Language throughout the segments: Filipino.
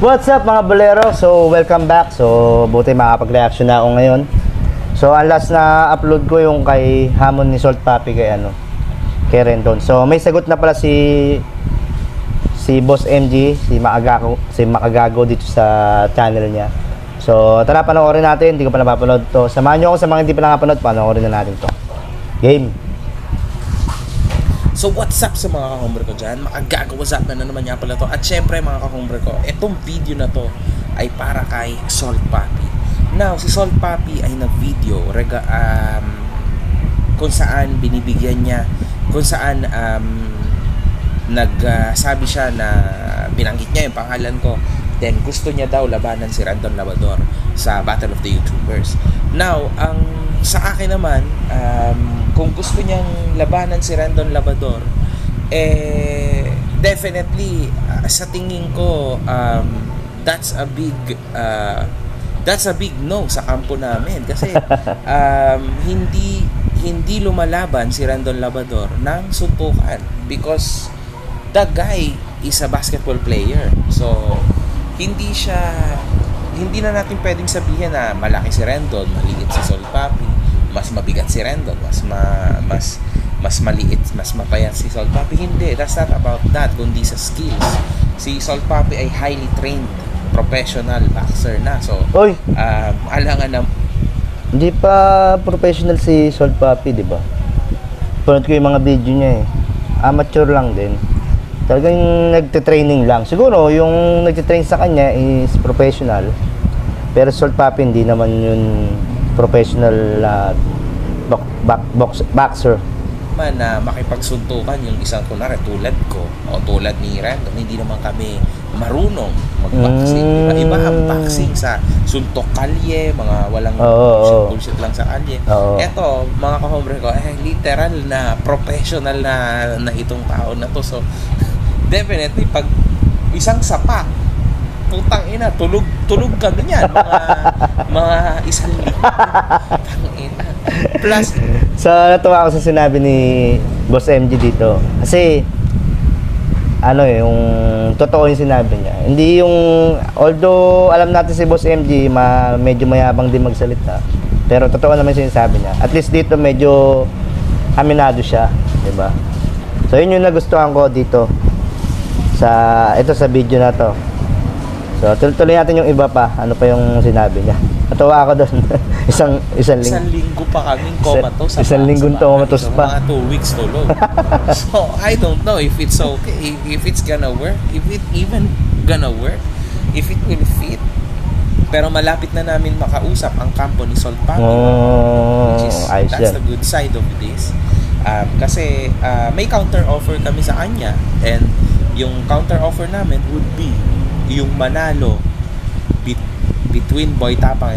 What's up mga bolero? So welcome back. So buti makapag-reaction na ako ngayon. So ang last na upload ko yung kay Hamon ni Salt Papi kay Rendon. So may sagot na pala si Boss MG, si Makagago dito sa channel niya. So tara, panoorin natin. Hindi ko pa napapanood to. Samahan nyo ako sa mga hindi pa nakapanood. Panoorin na natin to. Game. So what's up sa mga kakumbre ko dyan? Makagago, what's up na naman niya pala to. At syempre mga kakumbre ko, itong video na to ay para kay Salt Papi. Now, si Salt Papi ay nag-video kung saan binibigyan niya, kung saan nagsabi siya na binanggit niya yung pangalan ko. Then gusto niya daw labanan si Rendon Labrador sa Battle of the YouTubers. Now, sa akin naman, kung gusto niyang labanan si Rendon Labrador, definitely sa tingin ko that's a big no sa kampo namin kasi hindi lumalaban si Rendon Labrador ng suntukan because that guy is a basketball player. So hindi na natin pwedeng sabihin na malaki si Rendon, maliit si Salt Papi, mas mabigat si Rendon, mas maliit, mas mapayat si Salt Papi. Hindi, that's not about that, kundi sa skills. Si Salt Papi ay highly trained professional boxer na. So, alangan na. Hindi pa professional si Salt Papi, di ba? Panood ko yung mga video niya Amateur lang din. Talagang nagte-training lang. Siguro yung nagte-train sa kanya is professional. Pero Salt Papi hindi naman yun professional boxer. Man na makipagsuntukan yung isang kunwari tulad ko o tulad ni Rendon, hindi naman kami marunong mag-boxing. Iba ang boxing sa suntok kalye, mga walang bullshit lang sa kalye. Eto, mga kahombre ko, literal na professional na itong tao na to. So, definitely, pag isang sapak, putang ina, tulog kami niyan, mga isang putang ina. Plus, natuwa ako sa sinabi ni Boss MG dito. Kasi, yung totoo yung sinabi niya. Hindi yung, although alam natin si Boss MG, medyo mayabang din magsalita. Pero totoo naman yung sinasabi niya. At least dito medyo aminado siya, diba? So yun yung nagustuhan ko dito sa video na to. So tuloy natin yung iba pa. Ano pa yung sinabi niya? Natuwa ako doon. isang linggo pa kaming comatose. Isang linggong comatose pa. Mga 2 weeks tulog. So I don't know if it's okay, if it's gonna work, if it even gonna work, if it will fit. Pero malapit na namin makausap ang kampo ni Salt Papi, which is that's the good side of this. Kasi may counter offer kami sa kanya, and yung counter offer namin would be yung manalo between Boy Tapang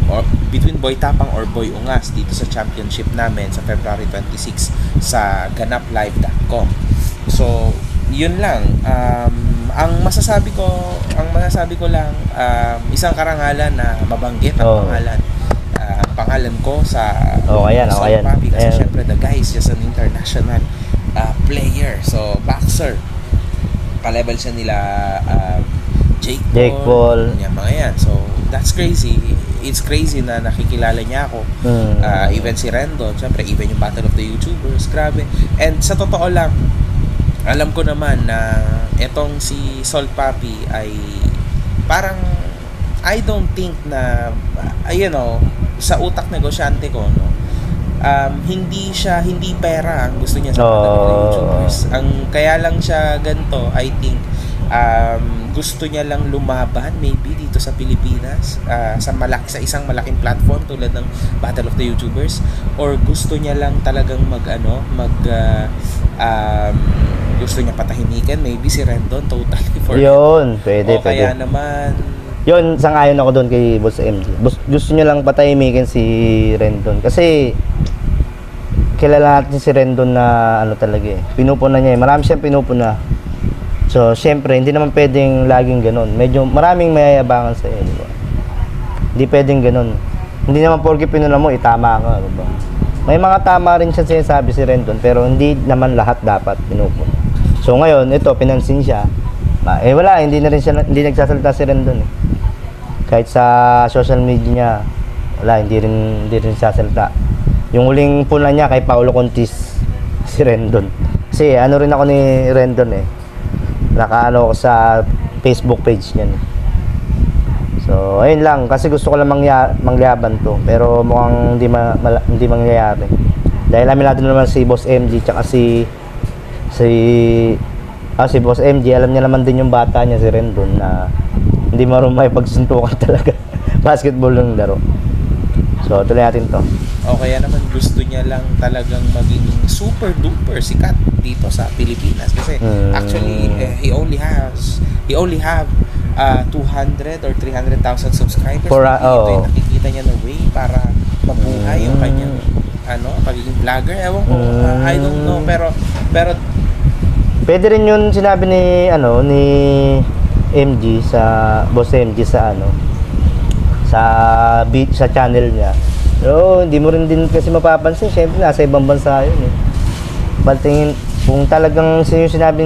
or Boy Ungas dito sa championship namin sa February 26 sa ganaplive.com. So yun lang. Ang masasabi ko lang, isang karangalan na mabanggit ang pangalan ko sa Salt Papi kasi syempre the guy is just an international player, so boxer, pa-level siya nila Jake Paul, mga yan. So that's crazy. It's crazy na nakikilala niya ako. Even si Rendon, syempre even yung Battle of the YouTubers, grabe. And sa totoo lang, alam ko naman na etong si Salt Papi ay parang I don't think na sa utak negosyante ko, hindi pera ang gusto niya sa Battle of the YouTubers. Kaya lang siya ganito, I think gusto niya lang lumaban maybe dito sa Pilipinas sa isang malaking platform tulad ng Battle of the YouTubers, or gusto niya lang talagang gusto niya patahimikan maybe si Rendon totally for yun, pwede. Kaya naman yun, sangayon ako doon kay Boss MG. Gusto niya lang patahimikan si Rendon kasi kilala natin si Rendon na talaga pinupuna niya marami siyang pinupuna. So, syempre, hindi naman pwedeng laging ganun. Medyo maraming mayayabangan sa iyo, diba? Hindi pwedeng ganun. Hindi naman porke pinuna mo, itama ka, diba? May mga tama rin siya sinasabi si Rendon, pero hindi naman lahat dapat pinupuna. So, ngayon, ito, pinansin siya. Wala, hindi na rin siya, hindi nagsasalita si Rendon eh. Kahit sa social media niya, wala, hindi rin sasalita. Yung huling puna niya kay Paolo Contis, si Rendon. Kasi ano rin ako ni Rendon eh. Nakaano ako sa Facebook page niya. So, ayun lang. Kasi gusto ko lang manglaban to. Pero mukhang hindi mangyayari. Dahil aminado naman si Boss MG tsaka si Boss MG, alam niya naman din yung bata niya, si Rendon, na hindi marunong may pagsuntukan talaga. Basketball ng laro. So, tuloy natin to. O kaya naman gusto niya lang talagang maging super duper sikat dito sa Pilipinas. Kasi actually, he only have 200 or 300,000 subscribers. Ito yung nakikita niya na way para mabuhay yung kanyang pagiging vlogger. Ewan ko, I don't know, pero pwede rin yun sinabi ni MG sa Boss MG sa sa channel niya. Pero hindi mo rin din kasi mapapansin, syempre nasa ibang bansa yun eh. Baltingin kung talagang yung sinabi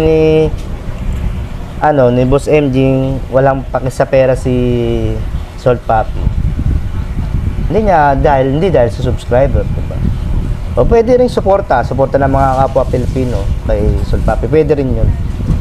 ni Boss MG, walang paki sa pera si Salt Papi. Hindi dahil sa subscriber, diba? O pwede rin suporta ng mga kapwa Pilipino kay Salt Papi. Pwede rin yun.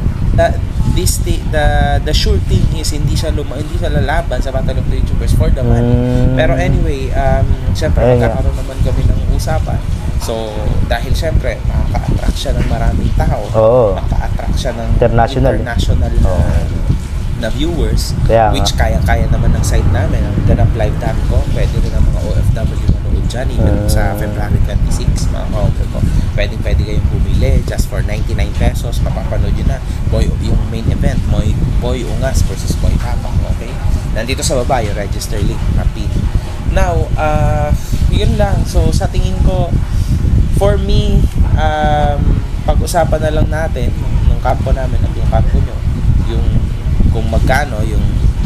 The sure thing is hindi siya lalaban sa Battle of the YouTubers for the money. Pero anyway, syempre magkakaroon naman kami ng usapan. So, dahil syempre makaka-attract siya ng maraming tao. Makaka-attract siya ng international na viewers, which kaya-kaya naman ng site namin. Ang ganap.live.com, pwede rin ang mga OFW manood dyan, even sa February 26, mga ka-offer ko. Pwede kayong bumili just for 99 pesos, mapapanood yun na. Yung main event, Boy Ungas versus Boy Tapang, okay? Nandito sa baba, yung register link, happy. Now, yun lang. So, sa tingin ko, for me, pag-usapan na lang natin ng kampo namin at yung kampo nyo, yung kung magkano yung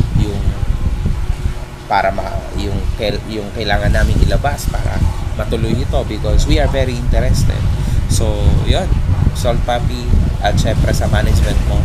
para yung kailangan namin ilabas para matuloy ito, because we are very interested. So, yun, Salt Papi at syempre sa management mo,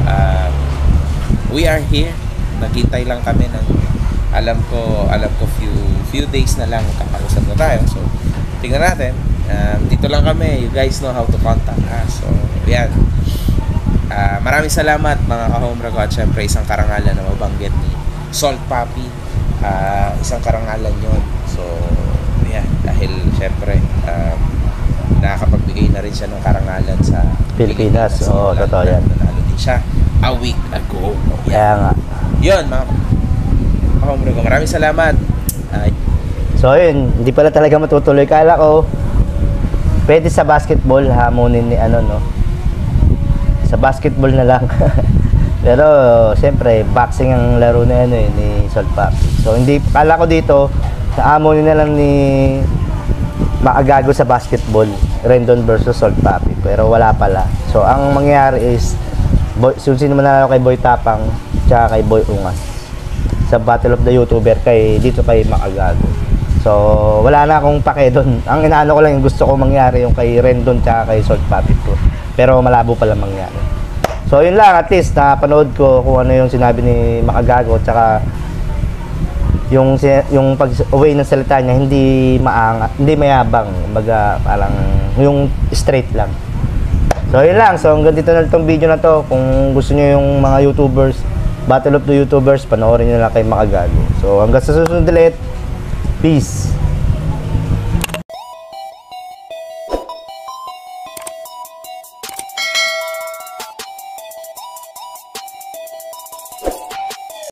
we are here. Naghintay lang kami ng alam ko few days na lang kakausap na tayo. So, tingnan natin. Dito lang kami. You guys know how to contact us. So, yan. Maraming salamat mga ka-home ko, at syempre isang karangalan na mabanggit ni Salt Papi. Isang karangalan yon. So, yan. Dahil syempre nakakapagbigay na rin siya ng karangalan sa Pilipinas. Oo, totoo yan. Nanalo din siya a week ago. Kaya nga. Yun mga ka-home ko. Maraming salamat. So yun, hindi pala talaga matutuloy. Kala ko pwede sa basketball hamunin ni sa basketball na lang. Pero siyempre boxing ang laro na ni Salt Papi. So hindi, kala ko dito hamunin na lang ni Maagago sa basketball, Rendon versus Salt Papi. Pero wala pala. So ang mangyayari is sino manalo kay Boy Tapang tsaka kay Boy Ungas sa Battle of the YouTuber dito kay Maagago. So, wala na akong pake doon. Ang inaano ko lang, yung gusto ko mangyari yung kay Rendon tsaka kay Salt Papi ko. Pero malabo pala mangyari. So, yun lang, at least napanood ko kung ano yung sinabi ni Maagago, tsaka yung pag-uwi ng salita niya, hindi mayabang, kumbaga parang yung straight lang. So, yun lang. So, hanggang dito na itong video na to. Kung gusto niyo yung mga YouTubers, Battle of the YouTubers, panoorin niyo lang kay Maagago. So, hanggang sa susunod ulit. Peace.